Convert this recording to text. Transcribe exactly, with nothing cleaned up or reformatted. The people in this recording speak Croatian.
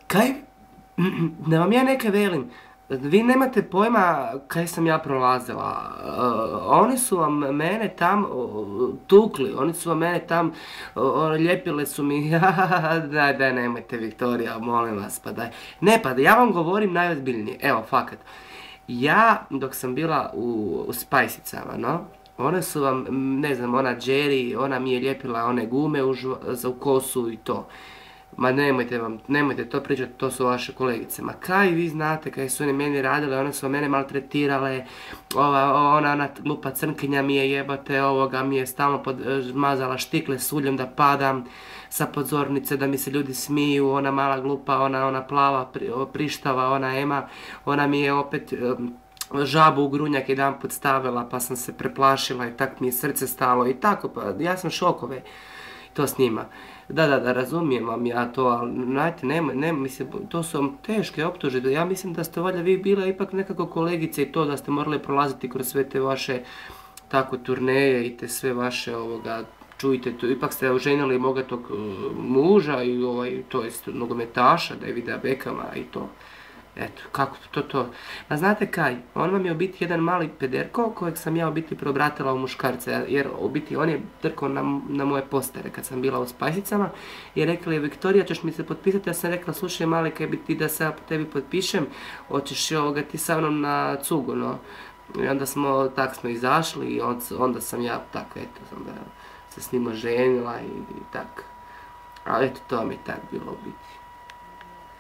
kaj, da vam ja neke velim, vi nemate pojma kaj sam ja prolazila. Oni su vam mene tam tukli, oni su vam mene tam lijepile su mi, daj, daj, nemojte Viktorija, molim vas, pa daj. Ne, pa da ja vam govorim najozbiljnije, evo, fakat. Ja, dok sam bila u, u Spajsicama, no, one su vam, ne znam, ona Jerry, ona mi je lijepila one gume u, za u kosu i to. Ma nemojte vam, nemojte to pričati, to su vaše kolegice. Ma kaj vi znate kaj su one meni radile, one su mene maltretirale, ova, ona, ona glupa crnkinja mi je jebate, ovoga mi je stalno mazala štikle s uljem da padam sa pozornice, da mi se ljudi smiju, ona mala glupa, ona, ona plava, prištava, ona Ema, ona mi je opet žabu u grunjak jedan put stavila pa sam se preplašila i tak mi je srce stalo i tako, pa ja sam šokove to s njima. Da, da, da, razumijem vam ja to, ali, znajte, nema, nema, mislim, to su vam teške optužbe, ja mislim da ste valjda vi bila ipak nekako kolegice i to da ste morali prolaziti kroz sve te vaše, tako, turneje i te sve vaše, ovoga, čujte, to, ipak ste oženili bogatog uh, muža i ovaj, to jest nogometaša, Davida Beckhama i to. Eto, kako to to. Ma znate kaj, on vam je u biti jedan mali pederko kojeg sam ja u biti preobratila u muškarca, jer u biti on je drkao na, na moje postere kad sam bila u Spajsicama i rekla je Viktorija, ćeš mi se potpisati, ja sam rekla slušaj mali, kaj bi ti da se ja po tebi potpišem, hoćeš ovoga ti sa mnom na cugu, no. I onda smo, tak smo izašli i on, onda sam ja tako, eto, onda se s njim oženila i, i tak. Ali eto, to mi je tak bilo u biti.